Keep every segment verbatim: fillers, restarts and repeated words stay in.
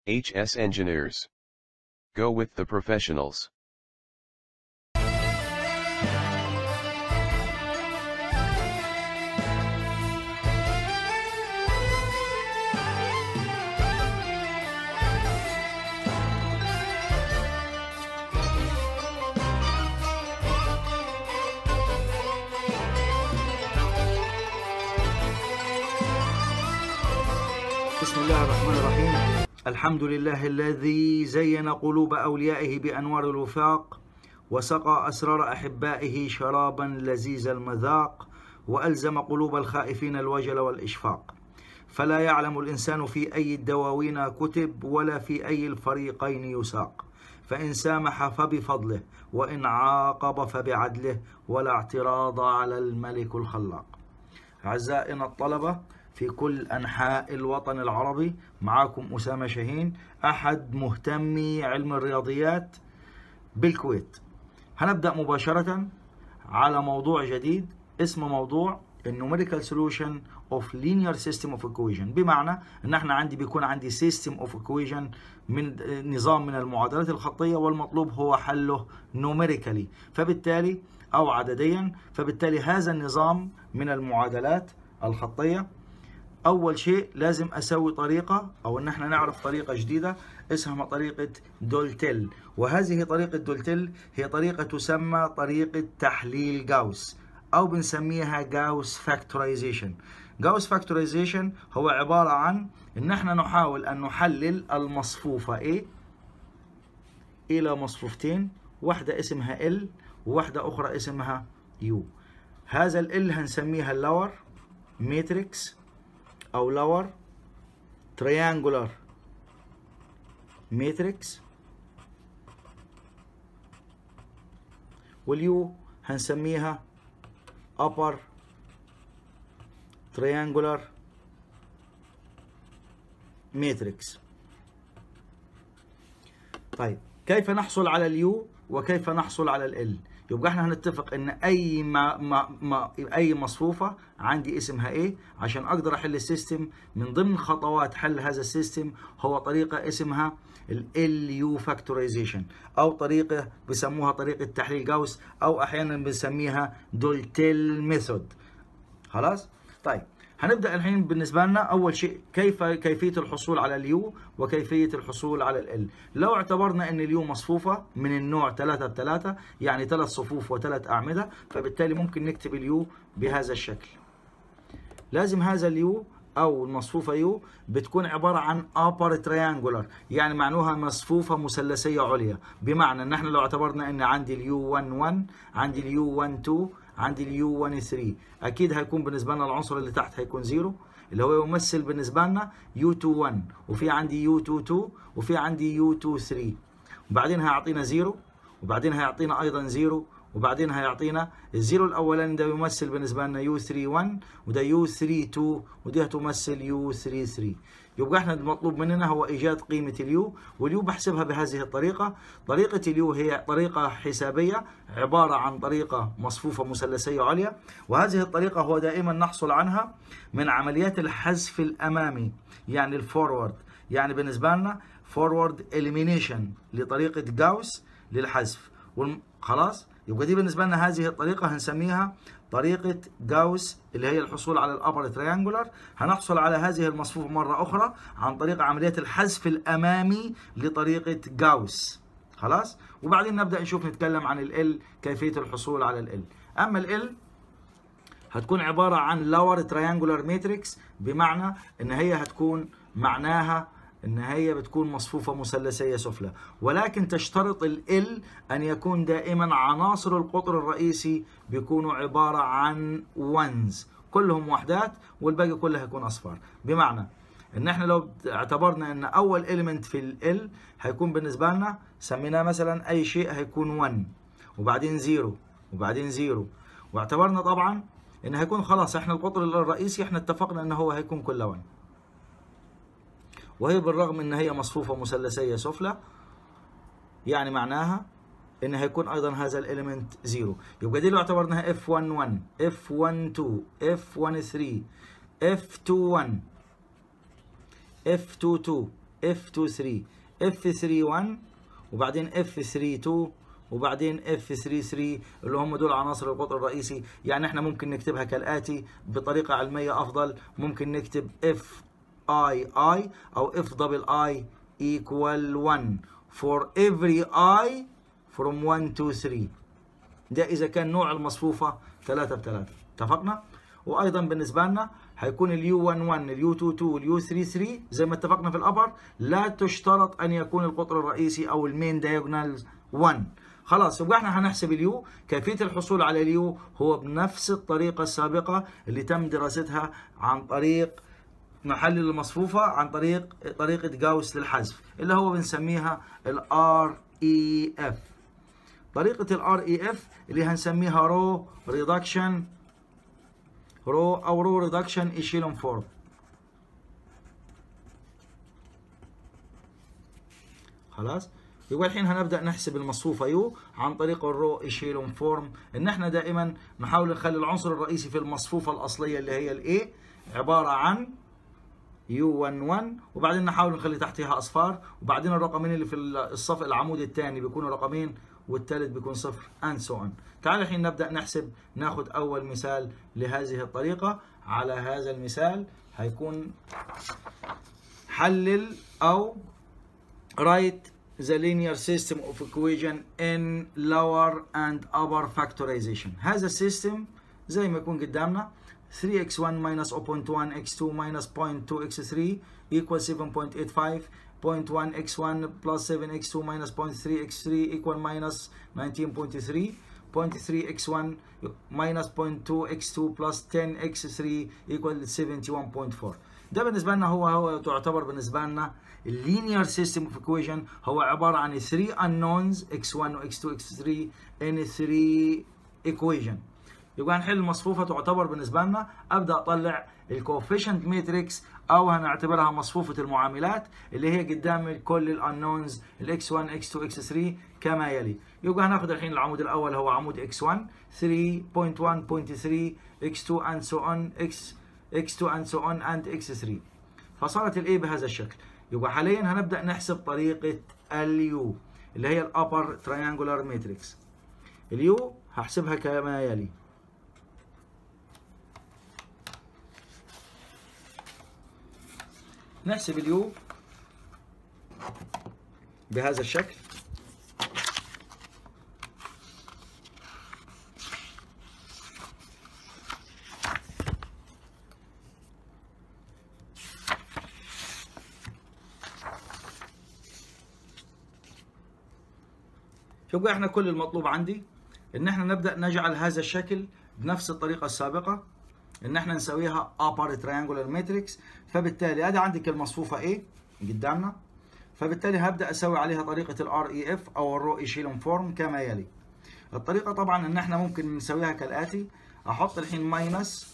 H S Engineers. Go with the professionals. بسم الله الرحمن الرحيم. الحمد لله الذي زين قلوب أوليائه بأنوار الوفاق، وسقى أسرار أحبائه شرابا لذيذ المذاق، وألزم قلوب الخائفين الوجل والإشفاق. فلا يعلم الإنسان في أي الدواوين كتب، ولا في أي الفريقين يساق. فإن سامح فبفضله، وإن عاقب فبعدله، ولا اعتراض على الملك الخلاق. أعزائنا الطلبة في كل أنحاء الوطن العربي، معاكم أسامة شاهين، أحد مهتمي علم الرياضيات بالكويت. هنبدأ مباشرة على موضوع جديد اسمه موضوع Numerical Solution of Linear System of Equation. بمعنى أن احنا عندي بيكون عندي System of Equation من نظام من المعادلات الخطية، والمطلوب هو حله numerically، فبالتالي أو عدديا. فبالتالي هذا النظام من المعادلات الخطية أول شيء لازم أسوي طريقة، أو إن احنا نعرف طريقة جديدة اسمها طريقة دولتيل. وهذه طريقة دولتيل هي طريقة تسمى طريقة تحليل جاوس، أو بنسميها جاوس فاكتورايزيشن. جاوس فاكتورايزيشن هو عبارة عن إن احنا نحاول أن نحلل المصفوفة A إلى مصفوفتين، واحدة اسمها L وواحدة أخرى اسمها U. هذا ال L هنسميها اللور ماتريكس أو lower triangular matrix، واليو هنسميها upper triangular matrix. طيب كيف نحصل على اليو وكيف نحصل على ال L؟ يبقى احنا هنتفق ان اي ما ما ما اي مصفوفه عندي اسمها ايه، عشان اقدر احل السيستم. من ضمن خطوات حل هذا السيستم هو طريقه اسمها ال يو فاكتورايزيشن، او طريقه بسموها طريقه تحليل جاوس، او احيانا بنسميها دولتيل ميثود. خلاص؟ طيب هنبدأ الحين. بالنسبة لنا أول شيء كيف كيفية الحصول على اليو وكيفية الحصول على ال. لو اعتبرنا أن اليو مصفوفة من النوع ثلاثة بثلاثة، يعني ثلاث صفوف وثلاث أعمدة، فبالتالي ممكن نكتب اليو بهذا الشكل. لازم هذا اليو أو المصفوفة يو بتكون عبارة عن upper triangular، يعني معنوها مصفوفة مثلثية عليا. بمعنى أن احنا لو اعتبرنا أن عندي اليو واحد واحد، عندي اليو واحد اثنين، عندي اليو واحد ثلاثة، اكيد هيكون بالنسبه لنا العنصر اللي تحت هيكون زيرو، اللي هو يمثل بالنسبه لنا يو اثنين واحد، وفي عندي يو اثنين اثنين، وفي عندي يو اثنين ثلاثة، وبعدين هيعطينا زيرو، وبعدين هيعطينا ايضا زيرو، وبعدين هيعطينا الزيرو الاولاني ده يمثل بالنسبه لنا يو ثلاثة واحد، وده يو ثلاثة اثنين، ودي هتمثل يو ثلاثة ثلاثة. يبقى احنا المطلوب مننا هو ايجاد قيمه اليو، واليو بحسبها بهذه الطريقه. طريقه اليو هي طريقه حسابيه عباره عن طريقه مصفوفه مثلثيه عليا، وهذه الطريقه هو دائما نحصل عنها من عمليات الحذف الامامي، يعني الفورورد. يعني بالنسبه لنا فورورد اليمينيشن لطريقه جاوس للحذف. خلاص؟ يبقى دي بالنسبه لنا هذه الطريقه هنسميها طريقة جاوس، اللي هي الحصول على الأبر تريانجولار. هنحصل على هذه المصفوفة مرة أخرى عن طريق عملية الحذف الأمامي لطريقة جاوس. خلاص؟ وبعدين نبدأ نشوف نتكلم عن ال L، كيفية الحصول على ال L. أما ال L هتكون عبارة عن lower triangular matrix، بمعنى إن هي هتكون معناها إن هي بتكون مصفوفة مثلثية سفلى، ولكن تشترط ال L أن يكون دائما عناصر القطر الرئيسي بيكونوا عبارة عن ones، كلهم وحدات والباقي كله هيكون أصفار. بمعنى إن إحنا لو اعتبرنا إن أول element في ال L هيكون بالنسبة لنا سميناه مثلا أي شيء هيكون واحد، وبعدين زيرو، وبعدين زيرو، واعتبرنا طبعا إن هيكون خلاص إحنا القطر الرئيسي إحنا اتفقنا إن هو هيكون كله واحد، وهي بالرغم ان هي مصفوفة مثلثية سفلى، يعني معناها ان هيكون ايضا هذا الاليمنت زيرو. يبقى دي لو اعتبرناها اف واحد واحد، اف واحد اثنين، اف واحد ثلاثة، اف اثنين واحد، اف اثنين اثنين، اف اتنين ثلاثة، اف ثلاثة واحد، وبعدين اف ثلاثة اتنين، وبعدين اف ثلاثة ثلاثة، اللي هم دول عناصر القطر الرئيسي. يعني احنا ممكن نكتبها كالاتي بطريقه علميه افضل، ممكن نكتب اف اي اي او اف دبل اي equal واحد for every i from واحد اتنين ثلاثة. ده اذا كان نوع المصفوفه ثلاثة بثلاثة. اتفقنا؟ وايضا بالنسبه لنا هيكون اليو واحد واحد، اليو اتنين اتنين، اليو ثلاثة ثلاثة زي ما اتفقنا في الابر، لا تشترط ان يكون القطر الرئيسي او المين دايجونال واحد. خلاص، يبقى احنا هنحسب اليو. كيفيه الحصول على اليو هو بنفس الطريقه السابقه اللي تم دراستها عن طريق نحلل المصفوفه عن طريق طريقه جاوس للحذف، اللي هو بنسميها الار اي اف. طريقه الار اي اف اللي هنسميها رو ريدكشن رو او رو ريدكشن ايشيلون فورم. خلاص، يبقى الحين هنبدا نحسب المصفوفه يو عن طريق الرو ايشيلون فورم. ان احنا دائما نحاول نخلي العنصر الرئيسي في المصفوفه الاصليه اللي هي الاي عباره عن يو واحد واحد، وبعدين نحاول نخلي تحتها اصفار، وبعدين الرقمين اللي في الصف العمود الثاني بيكونوا رقمين والثالث بيكون صفر and so on. تعال الحين نبدا نحسب. ناخذ اول مثال لهذه الطريقه. على هذا المثال هيكون حلل او write the linear system of equation in lower and upper factorization. هذا السيستم زي ما يكون قدامنا three x one minus zero point one x two minus zero point two x three equals seven point eight five, zero point one x one plus seven x two minus zero point three x three equal minus nineteen point three, zero point three x one minus zero point two x two plus ten x three equal seventy-one point four. ده بالنسبة لنا هو هو تعتبر بالنسبة لنا اللينير سيستم اوف ايكويشن. هو عبارة عن three unknowns x one و x two x three in three equation. يبقى هنحل المصفوفة تعتبر بالنسبة لنا أبدأ أطلع الكوفيشنت ماتريكس أو هنعتبرها مصفوفة المعاملات اللي هي قدام كل الأنونز ال x one x two x three كما يلي. يبقى هناخد الحين العمود الأول هو عمود x one three point one point three x two and so on x x2 and so on and x three. فصارت الاي بهذا الشكل. يبقى حاليا هنبدأ نحسب طريقة اليو اللي هي الابر تريانجولار ماتريكس. اليو هحسبها كما يلي. نحسب اليو بهذا الشكل. يبقى احنا كل المطلوب عندي ان احنا نبدأ نجعل هذا الشكل بنفس الطريقة السابقة، ان احنا نسويها upper triangular matrix. فبالتالي ادي عندك المصفوفة A قدامنا، فبالتالي هبدأ اسوي عليها طريقة ال آر إي إف او الرو ايشيلون فورم كما يلي. الطريقة طبعا ان احنا ممكن نسويها كالآتي. احط الحين ماينس،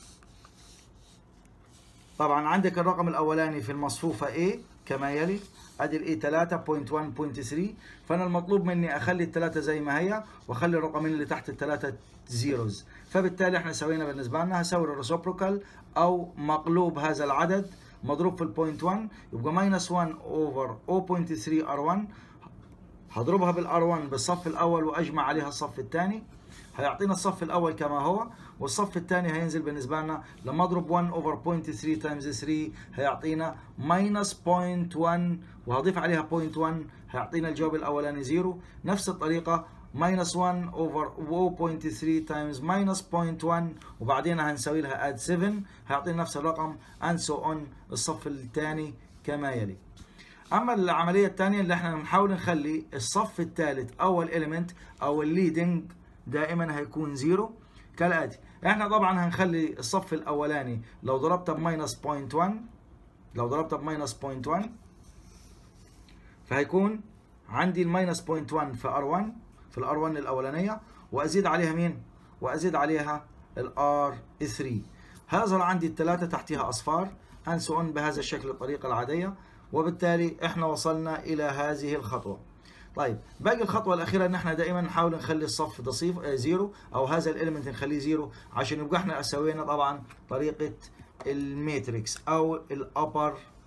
طبعا عندك الرقم الاولاني في المصفوفة A كما يلي، ادي الاي ثلاثة point one point three، فانا المطلوب مني اخلي الثلاثه زي ما هي واخلي الرقمين اللي تحت الثلاثه زيروز. فبالتالي احنا سوينا بالنسبه لنا هسوي الريسبروكال او مقلوب هذا العدد مضروب في البوينت واحد، يبقى ماينس واحد اوفر zero point three ار واحد. هضربها بالار واحد بالصف الاول واجمع عليها الصف الثاني، هيعطينا الصف الاول كما هو، والصف الثاني هينزل بالنسبه لنا لما اضرب واحد اوفر صفر point three تايمز ثلاثة هيعطينا ماينس صفر واحد، وهضيف عليها صفر واحد هيعطينا الجواب الاولاني زيرو. نفس الطريقه ماينس واحد اوفر zero point three تايمز ماينس صفر واحد، وبعدين هنسوي لها اد سبعة هيعطينا نفس الرقم اند سو اون الصف الثاني كما يلي. اما العمليه الثانيه اللي احنا بنحاول نخلي الصف الثالث او الاليمنت او الليدنج دائما هيكون زيرو كالاتي. احنا طبعا هنخلي الصف الاولاني لو ضربته بماينس صفر point واحد، لو ضربته بماينس صفر point واحد فهيكون عندي الماينس صفر point واحد في ار واحد في الار واحد الاولانيه، وازيد عليها مين؟ وازيد عليها الار ثلاثة. هذا عندي الثلاثه تحتها اصفار and so on بهذا الشكل الطريقه العاديه، وبالتالي احنا وصلنا الى هذه الخطوه. طيب باقي الخطوه الاخيره ان احنا دائما نحاول نخلي الصف ده صفر زيرو او هذا الاليمنت نخليه زيرو عشان يبقى احنا سوينا طبعا طريقه الماتريكس او الابر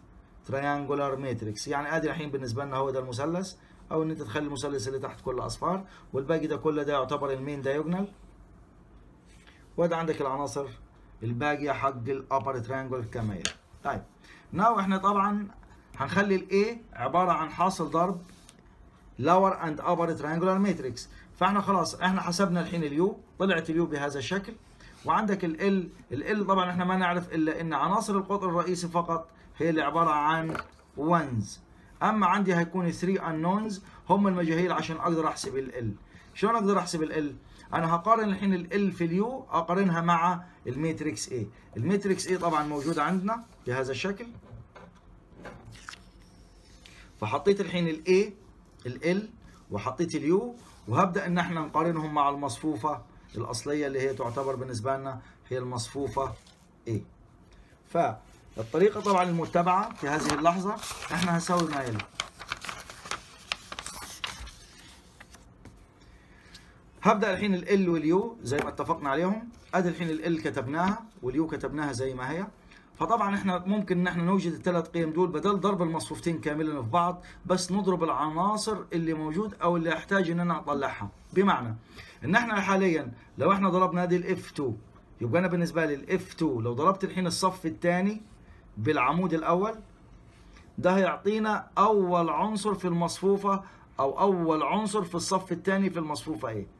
تريانجولار ماتريكس. يعني ادي الحين بالنسبه لنا هو ده المثلث، او ان انت تخلي المثلث اللي تحت كله اصفار، والباقي ده كله ده يعتبر المين دايجونال. وده عندك العناصر الباقيه حق الابر تريانجل كما يلي. طيب ناو احنا طبعا هنخلي الاي عباره عن حاصل ضرب lower and upper triangular matrix. فاحنا خلاص احنا حسبنا الحين اليو، طلعت اليو بهذا الشكل. وعندك ال ال ال طبعا احنا ما نعرف الا ان عناصر القطر الرئيسي فقط هي اللي عباره عن ones. اما عندي هيكون ثلاثة unknowns هم المجاهيل عشان اقدر احسب ال ال. شلون اقدر احسب ال ال؟ انا هقارن الحين ال ال في اليو، اقارنها مع الماتريكس A. الماتريكس A طبعا موجوده عندنا بهذا الشكل. فحطيت الحين ال A ال L وحطيت اليو، وهبدا ان احنا نقارنهم مع المصفوفه الاصليه اللي هي تعتبر بالنسبه لنا هي المصفوفه A. فالطريقه طبعا المتبعه في هذه اللحظه احنا هنسوي ما يلي. هبدا الحين ال L واليو زي ما اتفقنا عليهم. ادي الحين ال L كتبناها واليو كتبناها زي ما هي. فطبعا احنا ممكن ان احنا نوجد الثلاث قيم دول بدل ضرب المصفوفتين كاملين في بعض، بس نضرب العناصر اللي موجود او اللي احتاج ان انا اطلعها. بمعنى ان احنا حاليا لو احنا ضربنا هذه الاف اتنين، يبقى انا بالنسبه لي الاف اتنين لو ضربت الحين الصف الثاني بالعمود الاول، ده هيعطينا اول عنصر في المصفوفه او اول عنصر في الصف الثاني في المصفوفه ايه.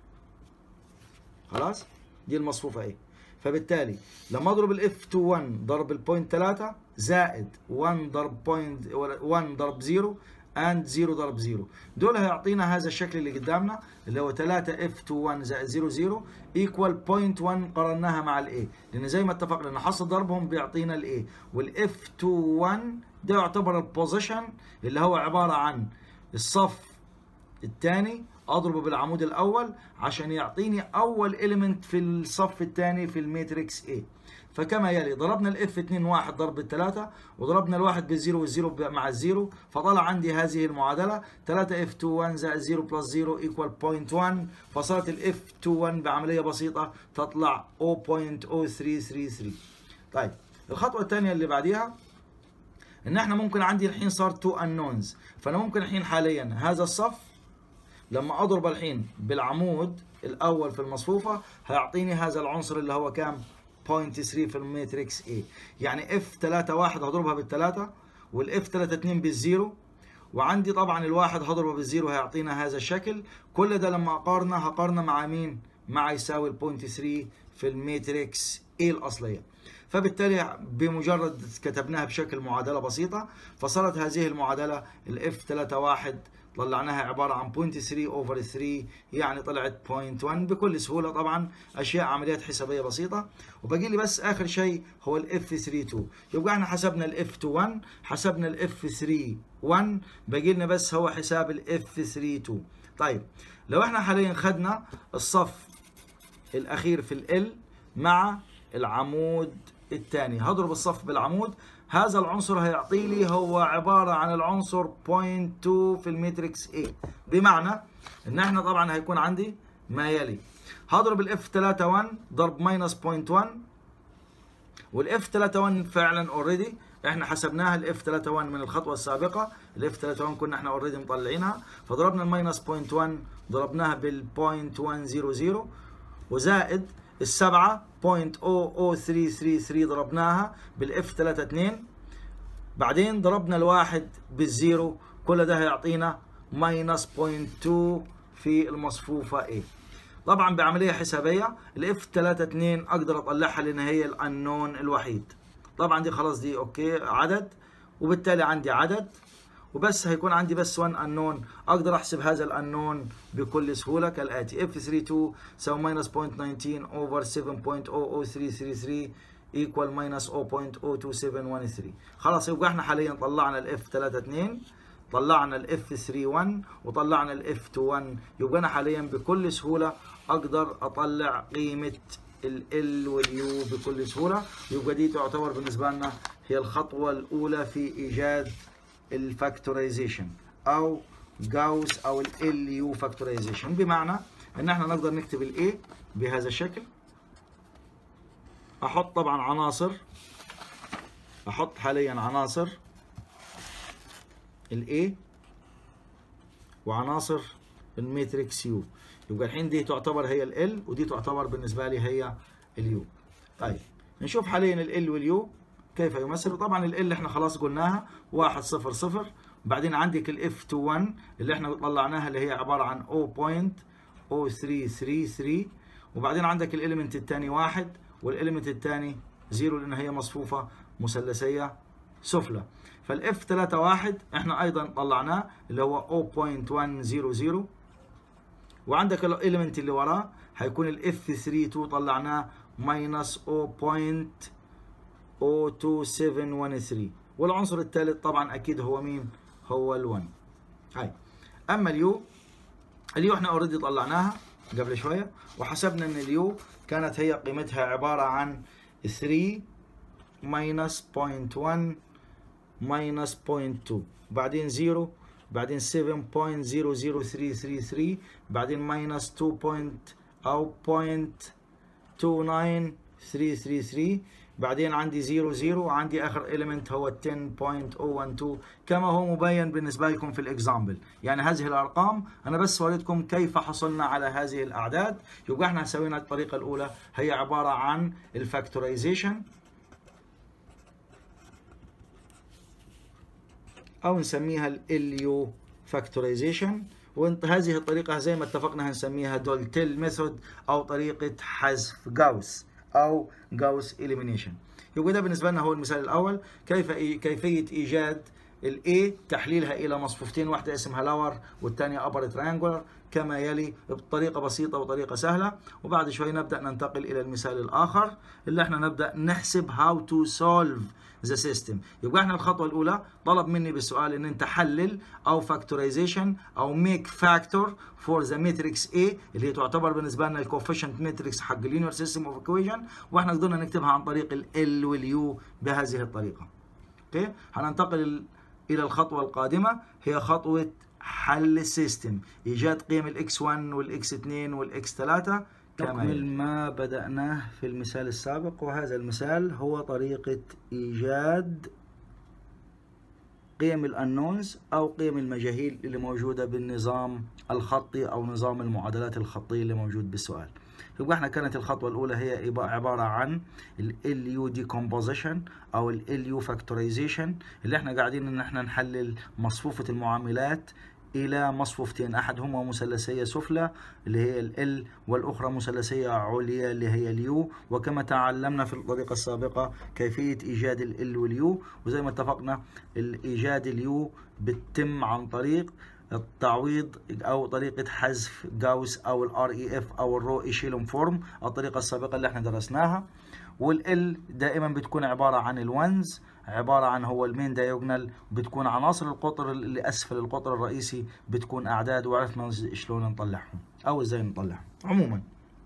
خلاص دي المصفوفه ايه. فبالتالي لما اضرب الاف اتنين واحد ضرب البوينت ثلاثة زائد واحد ضرب بوينت واحد ضرب صفر اند صفر ضرب صفر، دول هيعطينا هذا الشكل اللي قدامنا اللي هو ثلاثة اف اتنين واحد زائد صفر صفر ايكوال بوينت واحد. قارناها مع الاي لان زي ما اتفقنا ان حصل ضربهم بيعطينا الاي. والاف اتنين واحد ده يعتبر البوزيشن اللي هو عباره عن الصف الثاني اضربه بالعمود الاول عشان يعطيني اول اليمنت في الصف الثاني في الماتريكس A. فكما يلي ضربنا الاف اتنين واحد ضرب الثلاثة وضربنا الواحد بالزيرو والزيرو مع الزيرو، فطلع عندي هذه المعادلة ثلاثة اف اتنين واحد زائد صفر بلس صفر ايكوال بوينت واحد. فصارت الاف اتنين واحد بعملية بسيطة تطلع صفر بوينت صفر ثلاثة ثلاثة ثلاثة. طيب الخطوة الثانية اللي بعديها ان احنا ممكن عندي الحين صار تو unknowns. فانا ممكن الحين حاليا هذا الصف لما اضرب الحين بالعمود الاول في المصفوفه هيعطيني هذا العنصر اللي هو كام؟ بوينت ثلاثة في الماتريكس A. يعني اف ثلاثة واحد هضربها بالثلاثة والاف ثلاثة اتنين بالزيرو، وعندي طبعا الواحد هضربه بالزيرو هيعطينا هذا الشكل. كل ده لما اقارنه هقارنه مع مين؟ مع يساوي البوينت ثلاثة في الماتريكس A الاصليه. فبالتالي بمجرد كتبناها بشكل معادله بسيطه فصارت هذه المعادله الاف ثلاثة واحد طلعناها عباره عن بوينت ثلاثة اوفر ثلاثة، يعني طلعت بوينت واحد بكل سهوله. طبعا اشياء عمليات حسابيه بسيطه. وباقي لي بس اخر شيء هو الاف ثلاثة اتنين. يبقى احنا حسبنا الاف اتنين واحد، حسبنا الاف ثلاثة واحد، باقي لنا بس هو حساب الاف ثلاثة اتنين. طيب لو احنا حاليا خدنا الصف الاخير في ال مع العمود الثاني، هضرب الصف بالعمود، هذا العنصر هيعطي لي هو عباره عن العنصر بوينت اتنين في الماتريكس A. بمعنى ان احنا طبعا هيكون عندي ما يلي. هضرب الاف ثلاثة واحد ضرب ماينس بوينت واحد، والاف ثلاثة واحد فعلا اوريدي احنا حسبناها الاف ثلاثة واحد من الخطوه السابقه. الاف ثلاثة واحد كنا احنا اوريدي مطلعينها، فضربنا الماينس بوينت واحد ضربناها بالبوينت واحد صفر صفر وزائد السبعة بوينت صفر صفر ثلاثة ثلاثة ثلاثة ضربناها بالاف ثلاثة اتنين، بعدين ضربنا الواحد بالزيرو، كل ده هيعطينا ماينس بوينت اتنين في المصفوفه A. طبعا بعمليه حسابيه الاف ثلاثة اتنين اقدر اطلعها لان هي الانون الوحيد. طبعا دي خلاص دي اوكي عدد، وبالتالي عندي عدد وبس هيكون عندي بس واحد انون. اقدر احسب هذا الانون بكل سهوله كالاتي: اف ثلاثة اتنين تساوي ماينس بوينت واحد تسعة اوفر سبعة بوينت صفر صفر ثلاثة ثلاثة ثلاثة ايكوال ماينس صفر بوينت صفر اتنين سبعة واحد ثلاثة. خلاص يبقى احنا حاليا طلعنا الاف ثلاثة اتنين، طلعنا الاف ثلاثة واحد، وطلعنا الاف اتنين واحد. يبقى انا حاليا بكل سهوله اقدر اطلع قيمه ال واليو بكل سهوله. يبقى دي تعتبر بالنسبه لنا هي الخطوه الاولى في ايجاد الفاكتورايزيشن او جاوس او ال يو فاكتورايزيشن. بمعنى ان احنا نقدر نكتب الاي بهذا الشكل. احط طبعا عناصر، احط حاليا عناصر الاي وعناصر الماتريكس يو. يبقى الحين دي تعتبر هي ال ودي تعتبر بالنسبه لي هي اليو. طيب نشوف حاليا ال واليو كيف يمثل. طبعا ال احنا خلاص قلناها واحد صفر صفر. بعدين عندك الاف تو واحد اللي احنا طلعناها اللي هي عباره عن صفر فاصلة صفر ثلاثة ثلاثة ثلاثة. وبعدين عندك الاليمنت الثاني واحد والاليمنت الثاني صفر لان هي مصفوفه مثلثيه سفلى. فالاف ثلاثة واحد احنا ايضا طلعناه اللي هو صفر فاصلة واحد صفر صفر. وعندك الاليمنت اللي وراه هيكون الاف ثلاثة اتنين طلعناه ماينس صفر فاصلة صفر اثنين سبعة واحد ثلاثة. والعنصر الثالث طبعا اكيد هو مين؟ هو ال1. هاي. اما اليو، اليو احنا اوريدي طلعناها قبل شويه وحسبنا ان اليو كانت هي قيمتها عباره عن ثلاثة ماينس صفر فاصلة واحد ماينس صفر فاصلة اثنين بعدين صفر بعدين سبعة فاصلة صفر صفر ثلاثة ثلاثة ثلاثة بعدين ماينس اثنين او صفر فاصلة اثنين تسعة ثلاثة ثلاثة ثلاثة بعدين عندي صفر صفر وعندي اخر اليمنت هو عشرة فاصلة صفر واحد اثنين كما هو مبين بالنسبه لكم في الاكزامبل. يعني هذه الارقام انا بس وريتكم كيف حصلنا على هذه الاعداد. يبقى احنا سوينا الطريقه الاولى هي عباره عن الفاكتورايزيشن او نسميها اليو فاكتورايزيشن. وانت هذه الطريقه زي ما اتفقنا هنسميها دولتيل ميثود او طريقه حذف جاوس او جاوس إليمينيشن. يبقى ده بالنسبه لنا هو المثال الاول كيف كيفيه ايجاد الاي تحليلها الى مصفوفتين، واحده اسمها لور والثانيه ابر تريانجولار كما يلي بطريقه بسيطه وطريقه سهله. وبعد شوي نبدا ننتقل الى المثال الاخر اللي احنا نبدا نحسب هاو تو سولف ذا سيستم. يبقى احنا الخطوه الاولى طلب مني بالسؤال ان انت حلل او فاكتورايزيشن او ميك فاكتور فور ذا ماتريكس A اللي هي تعتبر بالنسبه لنا الكوفيشنت ماتريكس حق اللينير سيستم اوف ايكويشن، واحنا قدرنا نكتبها عن طريق ال واليو بهذه الطريقه. اوكي، هننتقل الى الخطوه القادمه هي خطوه حل السيستم، ايجاد قيم الاكس واحد والاكس اثنين والاكس ثلاثة نكمل ما بدأناه في المثال السابق. وهذا المثال هو طريقة إيجاد قيم الأنونز أو قيم المجاهيل اللي موجودة بالنظام الخطي أو نظام المعادلات الخطية اللي موجود بالسؤال. يبقى احنا كانت الخطوة الأولى هي عبارة عن ال إل يو decomposition أو ال إل يو factorization اللي احنا قاعدين إن احنا نحلل مصفوفة المعاملات إلى مصفوفتين، أحدهما مثلثية سفلى اللي هي ال L والأخرى مثلثية عليا اللي هي اليو. وكما تعلمنا في الطريقة السابقة كيفية إيجاد ال L واليو، وزي ما اتفقنا إيجاد اليو بتتم عن طريق التعويض او طريقه حذف جاوس او الار اي اف او الرو ايشيلون فورم الطريقه السابقه اللي احنا درسناها. والال دائما بتكون عباره عن الونز، عباره عن هو المين دايجونال، بتكون عناصر القطر اللي اسفل القطر الرئيسي بتكون اعداد، وعرفنا شلون نطلعهم او ازاي نطلعهم. عموما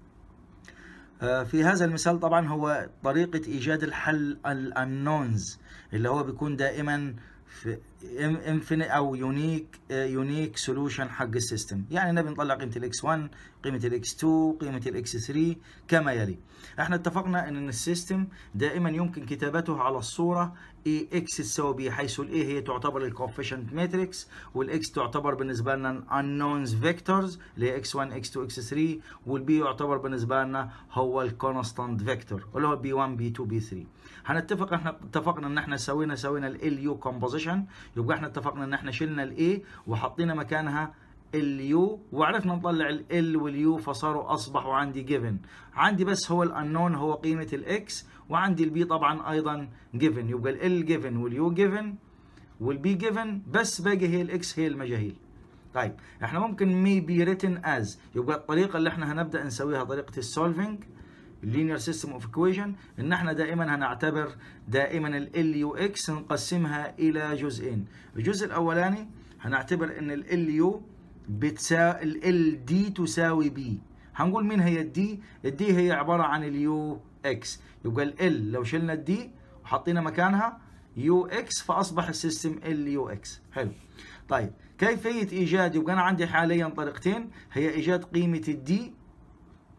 في هذا المثال طبعا هو طريقه ايجاد الحل الانونز اللي هو بيكون دائما في انفينيت او يونيك يونيك سولوشن حق السيستم. يعني نبي نطلع قيمه الاكس واحد، قيمه الاكس اثنين، قيمه الاكس ثلاثة كما يلي. احنا اتفقنا ان السيستم دائما يمكن كتابته على الصوره اي اكس تساوي بي، حيث الاي هي تعتبر الكوفيشنت ماتريكس والاكس تعتبر بالنسبه لنا انونز فيكتورز اللي هي اكس واحد اكس اثنين اكس ثلاثة، والبي يعتبر بالنسبه لنا هو الكونستانت فيكتور اللي هو بي واحد بي اثنين بي ثلاثة. هنتفق احنا اتفقنا ان احنا سوينا سوينا ال يو كومبوزيشن. يبقى احنا اتفقنا ان احنا شلنا الاي وحطينا مكانها اليو وعرفنا نطلع ال واليو فصاروا اصبحوا عندي جيفن. عندي بس هو الانون هو قيمه الاكس، وعندي البي طبعا ايضا جيفن. يبقى ال جيفن واليو جيفن والبي جيفن، بس باقي هي الاكس هي المجاهيل. طيب احنا ممكن ميبي ريتن از، يبقى الطريقه اللي احنا هنبدا نسويها طريقه السولفنج linear system of equation ان احنا دائما هنعتبر دائما ال يو اكس نقسمها الى جزئين. الجزء الاولاني هنعتبر ان ال يو بتساوي ال دي تساوي بي. هنقول مين هي الدي؟ الدي هي عباره عن اليو اكس. يبقى ال لو شلنا الدي وحطينا مكانها يو اكس فاصبح السيستم ال يو اكس. حلو. طيب كيفيه ايجاد؟ يبقى انا عندي حاليا طريقتين، هي ايجاد قيمه الدي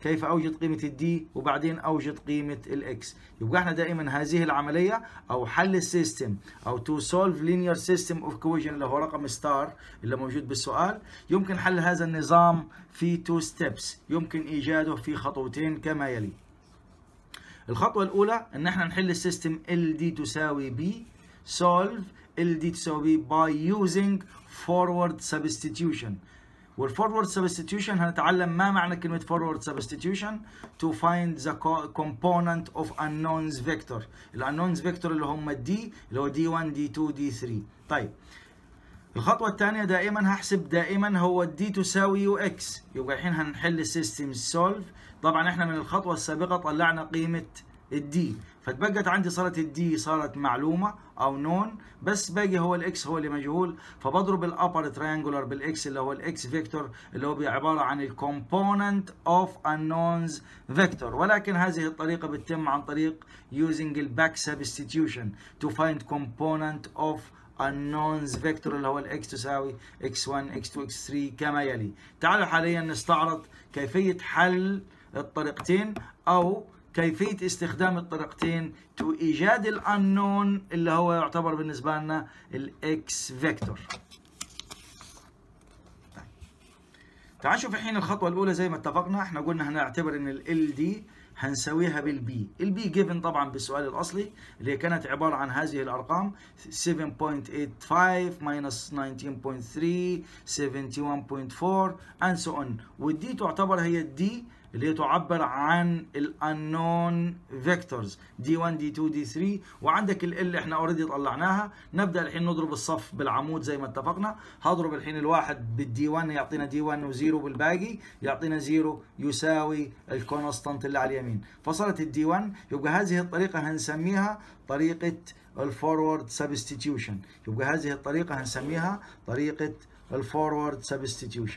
كيف أوجد قيمة الدي وبعدين أوجد قيمة الإكس. يبقى احنا دائما هذه العملية أو حل السيستم أو to solve linear system of equation اللي هو رقم ستار اللي موجود بالسؤال، يمكن حل هذا النظام في two steps، يمكن إيجاده في خطوتين كما يلي. الخطوة الأولى إن احنا نحل السيستم ال دي تساوي B، solve ال دي تساوي B by using forward substitution. والforward substitution هنتعلم ما معنى كلمة forward substitution to find the component of unknowns vector. ال unknowns vector اللي هم الدي اللي هو دي واحد دي اتنين دي ثلاثة. طيب الخطوة الثانية دائما هحسب دائما هو الدي تساوي يو اكس. يبقى الحين هنحل السيستم سولف. طبعا احنا من الخطوة السابقة طلعنا قيمة الدي، فتبقت عندي صارت الدي صارت معلومة او نون، بس باقي هو الاكس هو اللي مجهول، فبضرب الابر تريانجولار بالاكس اللي هو الاكس فيكتور اللي هو عبارة عن الكومبوننت اوف unknowns فيكتور. ولكن هذه الطريقة بتتم عن طريق using الباك substitution to find component of unknowns vector اللي هو الاكس تساوي اكس واحد اكس اتنين اكس ثلاثة كما يلي. تعالوا حاليا نستعرض كيفية حل الطريقتين او كيفية استخدام الطريقتين تو ايجاد الانون اللي هو يعتبر بالنسبة لنا الاكس فيكتور. تعالوا نشوف الحين الخطوة الأولى. زي ما اتفقنا احنا قلنا هنعتبر ان ال دي هنسويها بالبي. البي جيفن طبعا بالسؤال الاصلي اللي كانت عباره عن هذه الارقام سبعة فاصلة ثمانية وثمانين ماينس تسعة عشر فاصلة ثلاثة سبعة وسبعين فاصلة أربعة and so on. والدي تعتبر هي الدي اللي هي تعبر عن الانون فيكتورز دي واحد دي اتنين دي ثلاثة. وعندك ال اللي احنا اوريدي طلعناها. نبدا الحين نضرب الصف بالعمود زي ما اتفقنا. هضرب الحين الواحد بالدي واحد يعطينا دي واحد وزيرو بالباقي يعطينا زيرو يساوي الكونستانت اللي على اليمين، فصارت الدي واحد. يبقى هذه الطريقه هنسميها طريقه الفورورد سبستيتيوشن. يبقى هذه الطريقه هنسميها طريقه الفورورد سبستيتيوشن.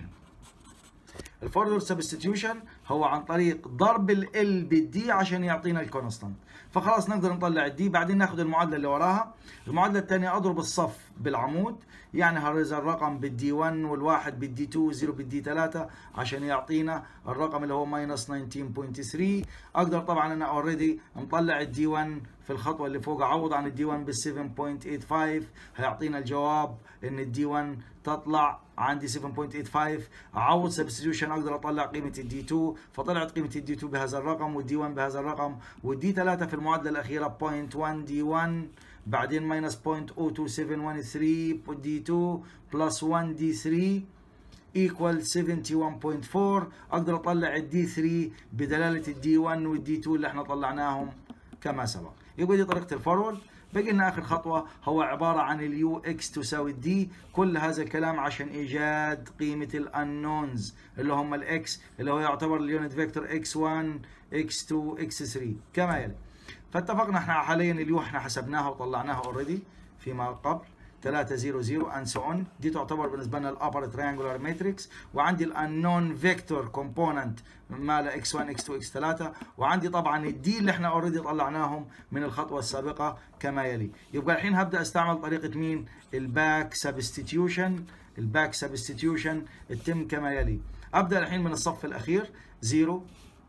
الفورورد سبستيتيوشن هو عن طريق ضرب ال ال بالدي عشان يعطينا الكونستانت. فخلاص نقدر نطلع الدي، بعدين ناخذ المعادله اللي وراها. المعادله الثانيه اضرب الصف بالعمود، يعني هرز الرقم بالدي واحد والواحد بالدي اتنين والزيرو بالدي ثلاثة عشان يعطينا الرقم اللي هو ماينس تسعة عشر فاصلة ثلاثة. اقدر طبعا انا اوريدي نطلع الدي واحد في الخطوه اللي فوق، اعوض عن الدي واحد بال سبعة فاصلة ثمانية وثمانين هيعطينا الجواب ان الدي واحد تطلع عندي سبعة فاصلة ثمانية وثمانين. اعوض سبستيوشن اقدر اطلع قيمه الدي اتنين، فطلعت قيمه الدي اتنين بهذا الرقم والدي واحد بهذا الرقم، والدي ثلاثة في المعادله الاخيره صفر فاصلة واحد دي واحد بعدين ماينس صفر فاصلة صفر اتنين سبعة واحد ثلاثة دي اتنين بلس واحد دي ثلاثة equal سبعة وسبعين فاصلة أربعة. اقدر اطلع الدي ثلاثة بدلاله الدي واحد والدي اتنين اللي احنا طلعناهم كما سبق. يبقى دي طريقه الفورورد. بقي لنا اخر خطوه هو عباره عن اليو اكس تساوي الدي. كل هذا الكلام عشان ايجاد قيمه الانونز اللي هم الاكس اللي هو يعتبر اليونت فيكتور اكس واحد اكس اتنين اكس ثلاثة كما يلي. فاتفقنا احنا حاليا اليو احنا حسبناها وطلعناها اوريدي فيما قبل ثلاثة صفر صفر and so on. دي تعتبر بالنسبه لنا الابر تريانجولار ماتريكس. وعندي الانون فيكتور كومبوننت ماله اكس واحد اكس اتنين اكس ثلاثة، وعندي طبعا الدي اللي احنا اوريدي طلعناهم من الخطوه السابقه كما يلي. يبقى الحين هبدا استعمل طريقه مين؟ الباك سبستيتيوشن. الباك سبستيتيوشن تتم كما يلي. ابدا الحين من الصف الاخير صفر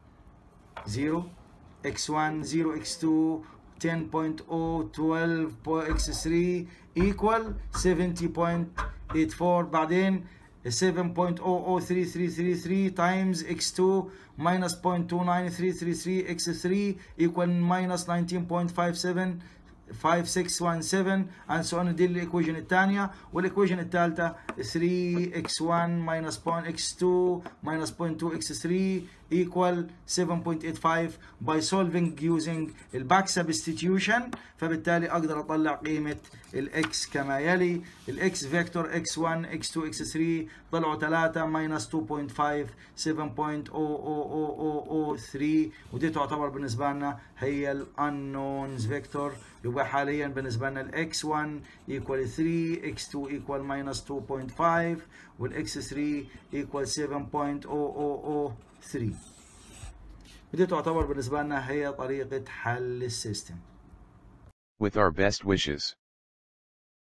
صفر اكس واحد صفر اكس اتنين ten point zero twelve x ثلاثة equal seventy point eight four بعدين seven point zero zero three three three three times x two minus zero point two nine three three three x three equal minus nineteen point five seven five six one seven and so on. دي الايكويشن الثانيه. والايكويشن الثالثه three x one minus x two minus zero point two x three equal seven point eight five by solving using الباك substitution. فبالتالي اقدر اطلع قيمه الاكس كما يلي. الاكس فيكتور اكس واحد اكس اتنين اكس ثلاثة طلعوا ثلاثة minus two point five seven point zero zero zero zero zero three ودي تعتبر بالنسبه لنا هي الانونز فيكتور. يبقى حاليا بالنسبه لنا الاكس واحد equal three اكس اتنين equal minus two point five والاكس ثلاثة equal seven point zero zero zero three. ودي تعتبر بالنسبه لنا هي طريقه حل السيستم. With our best wishes.